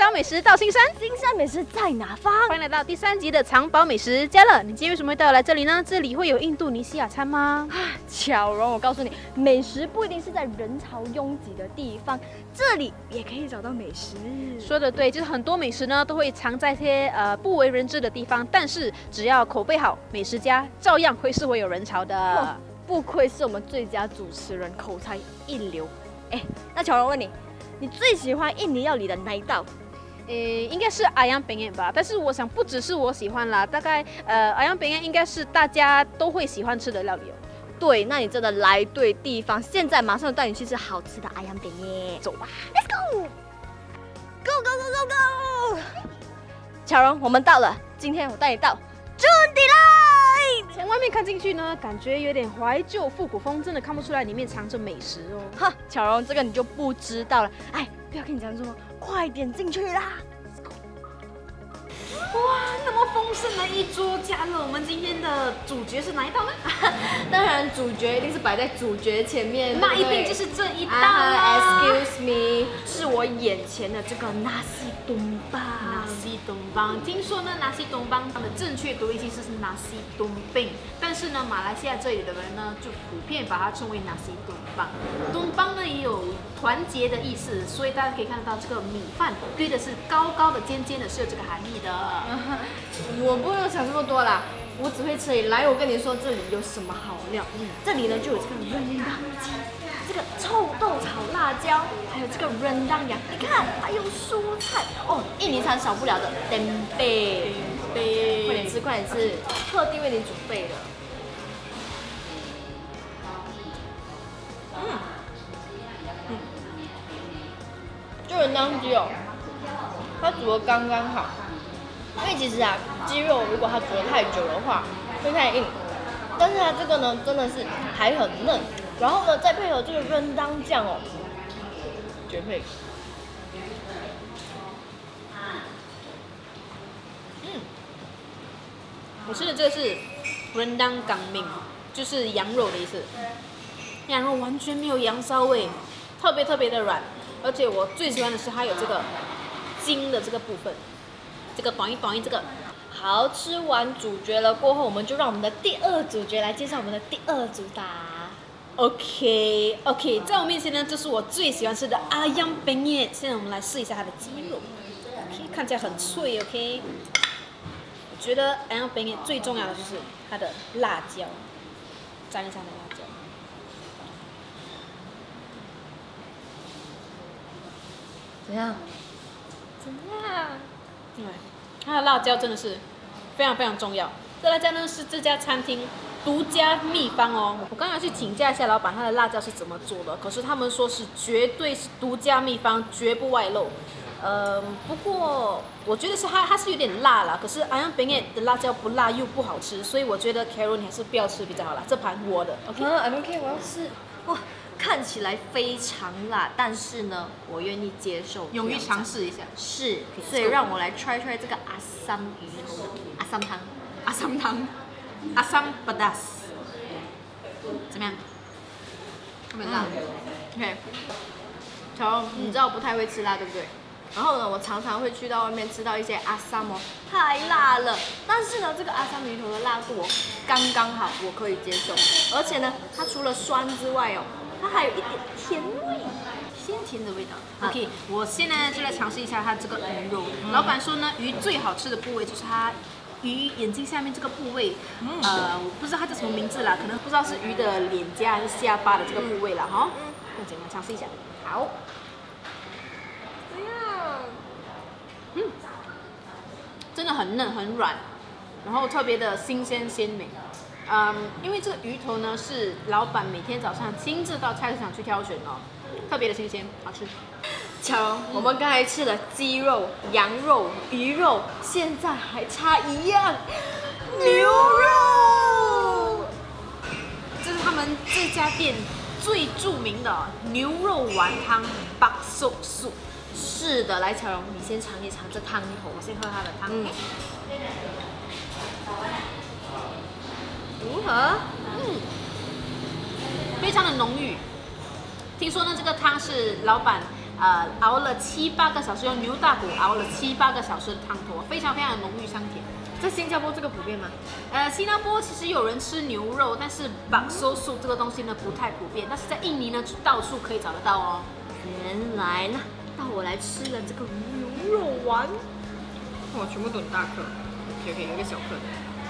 岛美食到新山， 新山美食在哪方？ 欢迎来到第3集的藏宝美食家了。你今天为什么会带我来这里呢？这里会有印度尼西亚餐吗？ 巧蓉，我告诉你，美食不一定是在人潮拥挤的地方，这里也可以找到美食。 说得对，就是很多美食呢都会藏在一些不为人知的地方，但是只要口碑好，美食家照样会有人潮的。 不愧是我们最佳主持人，口才一流。那巧蓉问你，你最喜欢印尼料理的哪一道？ 应该是ayam penyet吧，但是我想不只是我喜欢啦，大概ayam penyet应该是大家都会喜欢吃的料理哦。 对，那你真的来对地方，现在马上带你去吃好吃的ayam penyet，走吧 ，Let's go，Go go go go go！ 巧蓉，我们到了，今天我带你到这里来。 从外面看进去呢，感觉有点怀旧复古风，真的看不出来里面藏着美食哦。 哈，巧蓉，这个你就不知道了。不要跟你讲什么，快点进去啦！ 哇，那么丰盛的一桌，加了我们今天的主角是哪一道呢？ 当然，主角一定是摆在主角前面， 那一定就是这一道啦。 Excuse me， 是我眼前的这个nasi tumpang。nasi tumpang， 听说呢，nasi tumpang 它的正确读音其实是 nasi tumpeng， 但是呢，马来西亚这里的人呢，就普遍把它称为 nasi tumpang。tumpang 呢也有团结的意思，所以大家可以看得到这个米饭堆的是高高的、尖尖的，是有这个含义的。 我不用想这么多啦，我只会吃而已。来，我跟你说这里有什么好料。这里呢就有这个rendang鸡，这个臭豆炒辣椒，还有这个rendang羊，你看还有蔬菜哦。印尼餐少不了的 tempeh， 快点吃，快点吃，特地为你准备的。这rendang鸡哦，它煮的刚刚好。因为其实啊，鸡肉如果它煮得太久的话，会太硬。但是它这个呢，真的是还很嫩。然后呢，再配合这个rendang酱哦，绝配。 我吃的这个是 rendang kambing， 就是羊肉的意思。羊肉完全没有羊骚味，特别的软，而且我最喜欢的是它有这个筋的这个部分。这个短一这个， 好，吃完主角了过后，我们就让我们的第二主角来介绍我们的第二主打。 OK， 在我面前呢，这是我最喜欢吃的ayam penyet。现在我们来试一下它的鸡肉 ，OK， 看起来很脆 ，OK。我觉得ayam penyet最重要的就是它的辣椒，沾一下它的辣椒。 怎样？ 对，它的辣椒真的是非常重要。这辣椒呢是这家餐厅独家秘方哦。我刚刚去请教一下老板，他的辣椒是怎么做的，可是他们说是绝对是独家秘方，绝不外露。不过我觉得是它是有点辣啦，可是ayam penyet的辣椒不辣又不好吃，所以我觉得 Carol 你还是不要吃比较好啦。这盘我的 ，OK，I don't care， 我要吃。哇，看起来非常辣，但是呢，我愿意接受， 勇于尝试一下。 是，所以让我来 try 这个阿桑鱼头的阿桑汤， 阿桑 pedas， 怎么样？特别辣。OK， 乔，你知道我不太会吃辣，对不对？然后呢，我常常会去到外面吃到一些阿桑哦，太辣了。但是呢，这个阿桑鱼头的辣度哦，刚刚好，我可以接受。而且呢，它除了酸之外哦，它还有一点甜味， 鲜甜的味道。OK， 我现在就来尝试一下它这个鱼肉。老板说呢，鱼最好吃的部位就是它鱼眼睛下面这个部位。我不知道它叫什么名字啦，可能不知道是鱼的脸颊还是下巴的这个部位啦哈。那我们尝试一下。 好。 真的很嫩很软，然后特别的新鲜鲜美。因为这个鱼头呢是老板每天早上亲自到菜市场去挑选哦，特别的新鲜，好吃。 乔，我们刚才吃的鸡肉、羊肉、鱼肉，现在还差一样，牛肉。 这是他们这家店最著名的牛肉丸汤 bakso soup。 是的，来乔蓉，你先尝一尝这汤头， 我先喝它的汤。 如何？ 非常的浓郁。听说呢，这个汤是老板熬了7、8个小时，用牛大骨熬了7、8个小时的汤头，非常非常浓郁香甜。 在新加坡这个普遍吗？ 新加坡其实有人吃牛肉，但是bakso soup这个东西呢不太普遍，但是在印尼呢到处可以找得到哦。 原来呢，到我来吃了这个牛肉丸。哇，全部都很大颗，可以有一个小颗的。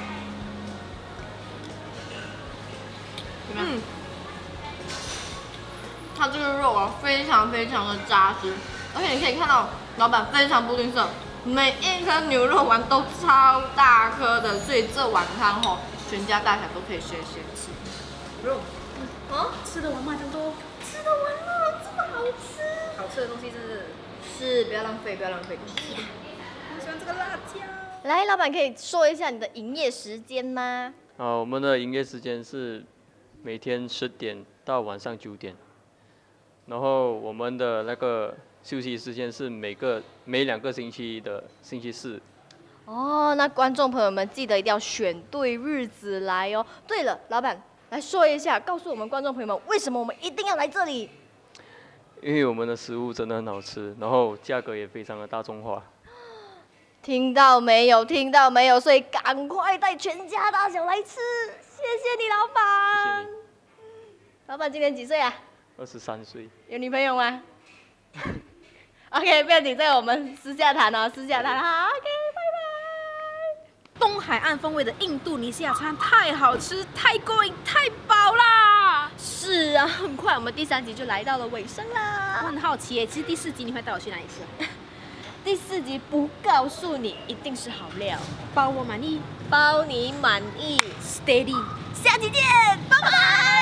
它这个肉啊，非常非常的扎实，而且你可以看到老板非常不吝啬，每一颗牛肉丸都超大颗的，所以这碗汤吼，全家大小都可以先吃。 肉，吃得完吗？这么多， 吃得完了，这么好吃。 好吃的东西真的是不要浪费，不要浪费。 我喜欢这个辣椒。 来，老板可以说一下你的营业时间吗？ 我们的营业时间是每天10点到晚上9点，然后我们的那个休息时间是每2个星期的星期4。 哦，那观众朋友们记得一定要选对日子来哦。对了，老板来说一下，告诉我们观众朋友们，为什么我们一定要来这里？ 因为我们的食物真的很好吃，然后价格也非常的大众化。 听到没有？听到没有？所以赶快带全家大小来吃。谢谢你，老板。 谢谢你。 老板今年几岁啊 23岁。 有女朋友吗？OK， 不要紧，在我们私下谈哦，私下谈。好 ，OK， 拜拜。 东海岸风味的印度尼西亚餐太好吃、太过瘾、太饱啦！ 是啊，很快我们第3集就来到了尾声啦。 我很好奇耶，其实第4集你会带我去哪里吃啊？ 第4集不告诉你，一定是好料， 包我满意， 包你满意。 Steady， 下集见，拜拜。